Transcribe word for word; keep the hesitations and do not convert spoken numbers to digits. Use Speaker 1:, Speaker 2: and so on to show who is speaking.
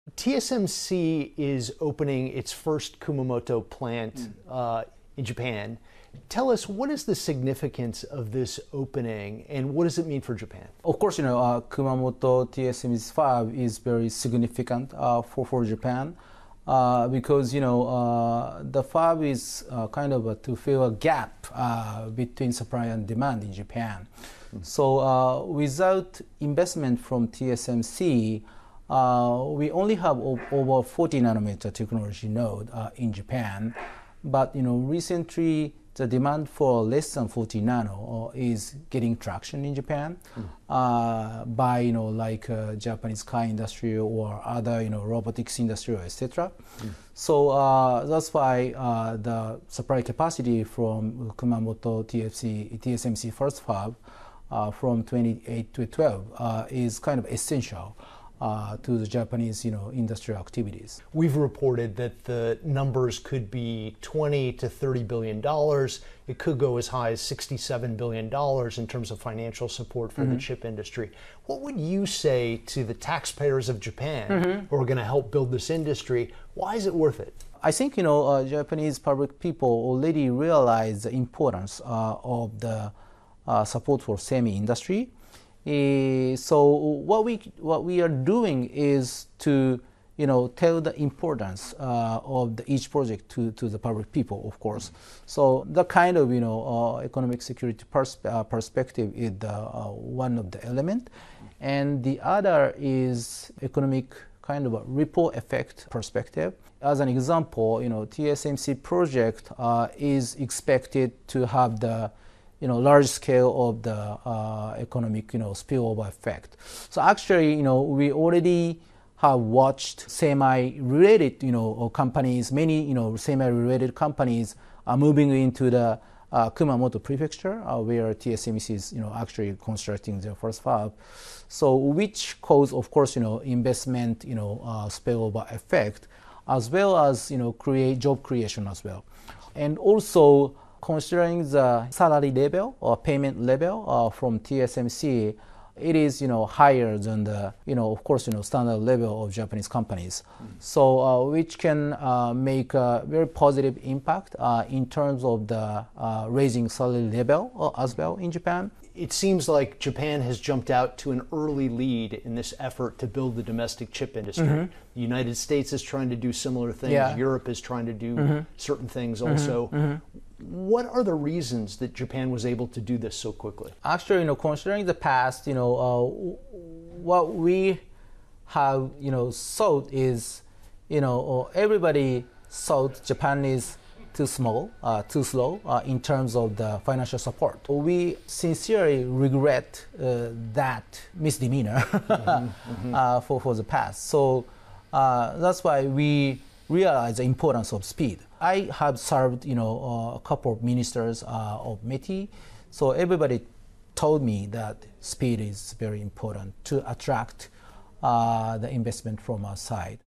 Speaker 1: T S M C is opening its first Kumamoto plant mm. uh, in Japan. Tell us, what is the significance of this opening and what does it mean for Japan?
Speaker 2: Of course, you know, uh, Kumamoto T S M C fab is very significant uh, for, for Japan uh, because, you know, uh, the fab is uh, kind of a, to fill a gap uh, between supply and demand in Japan. Mm. So uh, without investment from T S M C, Uh, we only have over forty nanometer technology node uh, in Japan, but you know recently the demand for less than forty nano uh, is getting traction in Japan mm. uh, by you know like uh, Japanese car industry or other you know robotics industry, et cetera. Mm. So uh, that's why uh, the supply capacity from Kumamoto T S M C first fab uh, from twenty-eight to twelve uh, is kind of essential Uh, to the Japanese, you know, industrial activities.
Speaker 1: We've reported that the numbers could be twenty to thirty billion dollars. It could go as high as sixty-seven billion dollars in terms of financial support for mm-hmm. the chip industry. What would you say to the taxpayers of Japan mm-hmm. who are going to help build this industry? Why is it worth it?
Speaker 2: I think, you know, uh, Japanese public people already realize the importance uh, of the uh, support for semi-industry. Uh, so what we what we are doing is to you know tell the importance uh, of the, each project to, to the public people, of course. So the kind of you know uh, economic security pers uh, perspective is the, uh, one of the element, and the other is economic kind of a ripple effect perspective. As an example, you know T S M C project uh, is expected to have the you know, large scale of the uh, economic, you know, spillover effect. So actually, you know, we already have watched semi-related, you know, companies, many, you know, semi-related companies are moving into the uh, Kumamoto prefecture, uh, where T S M C is, you know, actually constructing their first fab. So which cause, of course, you know, investment, you know, uh, spillover effect, as well as, you know, create job creation as well. And also, considering the salary level or payment level uh, from T S M C, it is you know higher than the you know of course you know standard level of Japanese companies. Mm. So uh, which can uh, make a very positive impact uh, in terms of the uh, raising salary level uh, as well in Japan.
Speaker 1: It seems like Japan has jumped out to an early lead in this effort to build the domestic chip industry. Mm-hmm. The United States is trying to do similar things. Yeah. Europe is trying to do mm-hmm. certain things also. Mm-hmm. What are the reasons that Japan was able to do this so quickly?
Speaker 2: Actually, you know, considering the past, you know, uh, what we have, you know, thought is, you know, everybody thought Japan is too small, uh, too slow uh, in terms of the financial support. We sincerely regret uh, that misdemeanor mm-hmm, mm-hmm. uh, for, for the past. So uh, that's why we realize the importance of speed. I have served, you know, uh, a couple of ministers uh, of M E T I, so everybody told me that speed is very important to attract uh, the investment from our side.